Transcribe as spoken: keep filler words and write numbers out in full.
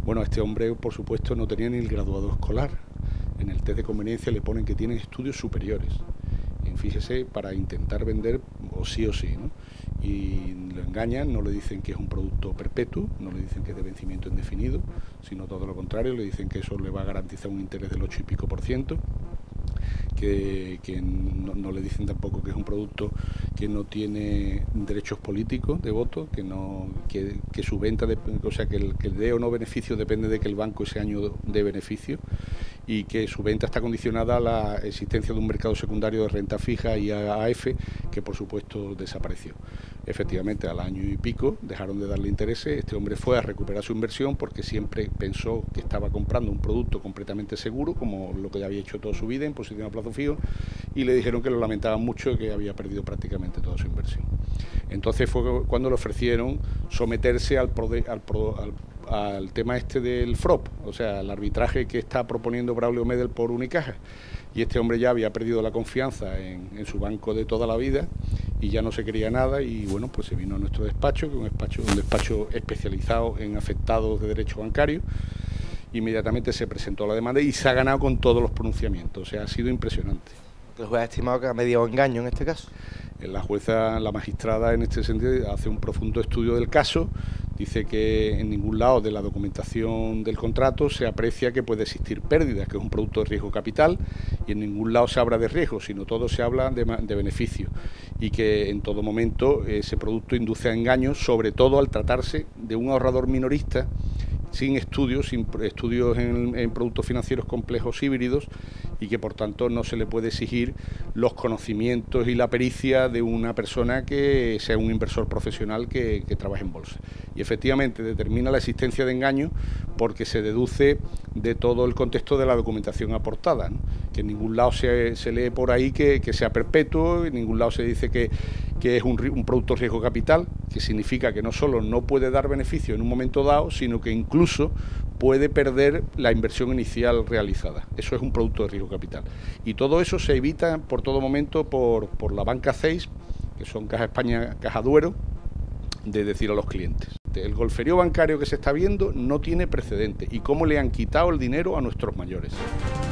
Bueno, este hombre, por supuesto, no tenía ni el graduado escolar. En el test de conveniencia le ponen que tiene estudios superiores. Y fíjese, para intentar vender o sí o sí, ¿no? Y lo engañan, no le dicen que es un producto perpetuo, no le dicen que es de vencimiento indefinido, sino todo lo contrario, le dicen que eso le va a garantizar un interés del ocho y pico por ciento. Que, que no, no le dicen tampoco que es un producto que no tiene derechos políticos de voto, que no que, que su venta, de, o sea, que el, que el dé o no beneficio depende de que el banco ese año dé beneficio, y que su venta está condicionada a la existencia de un mercado secundario de renta fija y A F, que por supuesto desapareció. Efectivamente, al año y pico dejaron de darle intereses. Este hombre fue a recuperar su inversión porque siempre pensó que estaba comprando un producto completamente seguro, como lo que ya había hecho toda su vida en posición a plazo fijo, y le dijeron que lo lamentaban mucho, que había perdido prácticamente toda su inversión. Entonces fue cuando le ofrecieron someterse al, prode, al, pro, al al tema este del F R O P, o sea, el arbitraje que está proponiendo Braulio Medel por Unicaja. Y este hombre ya había perdido la confianza en, en su banco de toda la vida y ya no se quería nada, y bueno, pues se vino a nuestro despacho, que es un despacho, un despacho especializado en afectados de derecho bancario. Inmediatamente se presentó la demanda y se ha ganado con todos los pronunciamientos, o sea, ha sido impresionante. ¿El juez ha estimado que ha medido engaño en este caso? La jueza, la magistrada en este sentido, hace un profundo estudio del caso, dice que en ningún lado de la documentación del contrato se aprecia que puede existir pérdidas, que es un producto de riesgo capital, y en ningún lado se habla de riesgo, sino todo se habla de, de beneficio, y que en todo momento ese producto induce a engaños, sobre todo al tratarse de un ahorrador minorista sin estudios, sin estudios en, en productos financieros complejos híbridos, y que por tanto no se le puede exigir los conocimientos y la pericia de una persona que sea un inversor profesional que, que trabaje en bolsa. Y efectivamente determina la existencia de engaño porque se deduce de todo el contexto de la documentación aportada, ¿no? Que en ningún lado se, se lee por ahí que, que sea perpetuo, en ningún lado se dice que, que es un, un producto de riesgo capital, que significa que no solo no puede dar beneficio en un momento dado, sino que incluso puede perder la inversión inicial realizada. Eso es un producto de riesgo capital. Y todo eso se evita por todo momento por, por la banca C E I S, que son Caja España, Caja Duero, de decir a los clientes: el golferío bancario que se está viendo no tiene precedente, y cómo le han quitado el dinero a nuestros mayores.